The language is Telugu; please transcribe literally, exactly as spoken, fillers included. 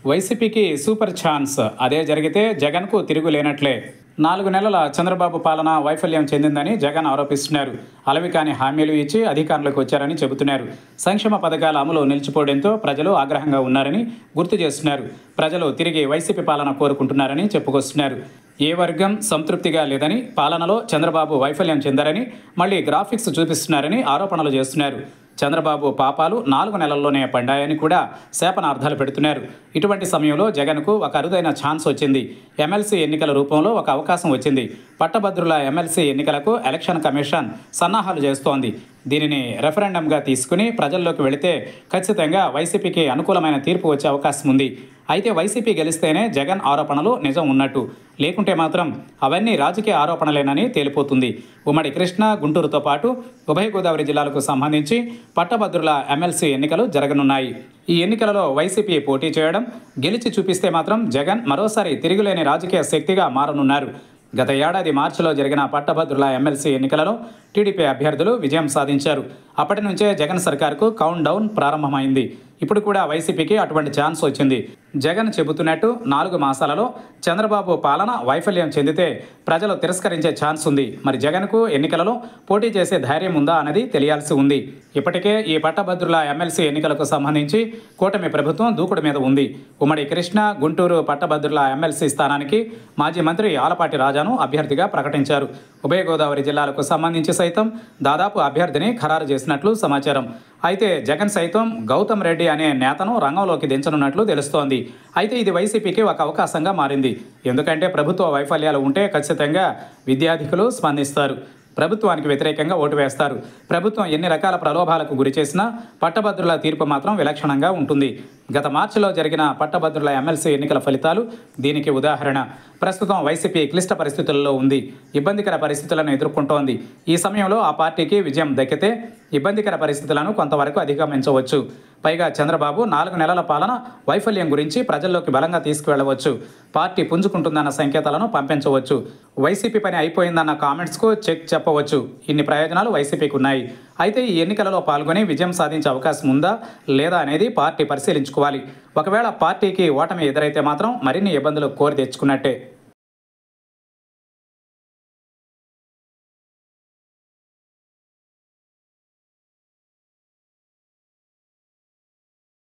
వైసీపీకి సూపర్ ఛాన్స్. అదే జరిగితే జగన్కు తిరుగులేనట్లే. నాలుగు నెలల చంద్రబాబు పాలన వైఫల్యం చెందిందని జగన్ ఆరోపిస్తున్నారు. అలవికాని హామీలు ఇచ్చి అధికారంలోకి వచ్చారని చెబుతున్నారు. సంక్షేమ పథకాల అమలు నిలిచిపోవడంతో ప్రజలు ఆగ్రహంగా ఉన్నారని గుర్తు చేస్తున్నారు. ప్రజలు తిరిగి వైసీపీ పాలన కోరుకుంటున్నారని చెప్పుకొస్తున్నారు. ఏ వర్గం సంతృప్తిగా లేదని, పాలనలో చంద్రబాబు వైఫల్యం చెందారని, మళ్లీ గ్రాఫిక్స్ చూపిస్తున్నారని ఆరోపణలు చేస్తున్నారు. చంద్రబాబు పాపాలు నాలుగు నెలల్లోనే పండాయని కూడా శాపనార్థాలు పెడుతున్నారు. ఇటువంటి సమయంలో జగన్కు ఒక అరుదైన ఛాన్స్ వచ్చింది. ఎమ్మెల్సీ ఎన్నికల రూపంలో ఒక అవకాశం వచ్చింది. పట్టభద్రుల ఎమ్మెల్సీ ఎన్నికలకు ఎలక్షన్ కమిషన్ సన్నాహాలు చేస్తోంది. దీనిని రెఫరెండంగా తీసుకుని ప్రజల్లోకి వెళితే ఖచ్చితంగా వైసీపీకి అనుకూలమైన తీర్పు వచ్చే అవకాశం ఉంది. అయితే వైసీపీ గెలిస్తేనే జగన్ ఆరోపణలు నిజం ఉన్నట్టు, లేకుంటే మాత్రం అవన్నీ రాజకీయ ఆరోపణలేనని తేలిపోతుంది. ఉమ్మడి కృష్ణా, గుంటూరుతో పాటు ఉభయ గోదావరి జిల్లాలకు సంబంధించి పట్టభద్రుల ఎమ్మెల్సీ ఎన్నికలు జరగనున్నాయి. ఈ ఎన్నికలలో వైసీపీ పోటీ చేయడం, గెలిచి చూపిస్తే మాత్రం జగన్ మరోసారి తిరుగులేని రాజకీయ శక్తిగా మారనున్నారు. గత ఏడాది మార్చిలో జరిగిన పట్టభద్రుల ఎమ్మెల్సీ ఎన్నికలలో టీడీపీ అభ్యర్థులు విజయం సాధించారు. అప్పటి నుంచే జగన్ సర్కార్కు కౌంట్ డౌన్ ప్రారంభమైంది. ఇప్పుడు కూడా వైసీపీకి అటువంటి ఛాన్స్ వచ్చింది. జగన్ చెబుతున్నట్టు నాలుగు మాసాలలో చంద్రబాబు పాలన వైఫల్యం చెందితే ప్రజలు తిరస్కరించే ఛాన్స్ ఉంది. మరి జగన్కు ఎన్నికలలో పోటీ చేసే ధైర్యం ఉందా అన్నది తెలియాల్సి ఉంది. ఇప్పటికే ఈ పట్టభద్రుల ఎమ్మెల్సీ ఎన్నికలకు సంబంధించి కూటమి ప్రభుత్వం దూకుడు మీద ఉంది. ఉమ్మడి కృష్ణా, గుంటూరు పట్టభద్రుల ఎమ్మెల్సీ స్థానానికి మాజీ మంత్రి ఆలపాటి రాజాను అభ్యర్థిగా ప్రకటించారు. ఉభయ గోదావరి జిల్లాలకు సంబంధించి సైతం దాదాపు అభ్యర్థిని ఖరారు చేసినట్లు సమాచారం. అయితే జగన్ సైతం గౌతమ్ రెడ్డి అనే నేతను రంగంలోకి దించనున్నట్లు తెలుస్తోంది. అయితే ఇది వైసీపీకి ఒక అవకాశంగా మారింది. ఎందుకంటే ప్రభుత్వ వైఫల్యాలు ఉంటే ఖచ్చితంగా విద్యార్థికులు స్పందిస్తారు, ప్రభుత్వానికి వ్యతిరేకంగా ఓటు వేస్తారు. ప్రభుత్వం ఎన్ని రకాల ప్రలోభాలకు గురి చేసినా పట్టభద్రుల తీర్పు మాత్రం విలక్షణంగా ఉంటుంది. గత మార్చిలో జరిగిన పట్టభద్రుల ఎమ్మెల్సీ ఎన్నికల ఫలితాలు దీనికి ఉదాహరణ. ప్రస్తుతం వైసీపీ క్లిష్ట పరిస్థితుల్లో ఉంది. ఇబ్బందికర పరిస్థితులను ఎదుర్కొంటోంది. ఈ సమయంలో ఆ పార్టీకి విజయం దక్కితే ఇబ్బందికర పరిస్థితులను కొంతవరకు అధిగమించవచ్చు. పైగా చంద్రబాబు నాలుగు నెలల పాలన వైఫల్యం గురించి ప్రజల్లోకి బలంగా తీసుకువెళ్లవచ్చు. పార్టీ పుంజుకుంటుందన్న సంకేతాలను పంపించవచ్చు. వైసీపీ పని అయిపోయిందన్న కామెంట్స్కు చెక్ చెప్పవచ్చు. ఇన్ని ప్రయోజనాలు వైసీపీకి ఉన్నాయి. అయితే ఈ ఎన్నికలలో పాల్గొని విజయం సాధించే అవకాశం ఉందా లేదా అనేది పార్టీ పరిశీలించుకోవాలి. ఒకవేళ పార్టీకి ఓటమి ఎదురైతే మాత్రం మరిన్ని ఇబ్బందులు కోరి తెచ్చుకున్నట్టే.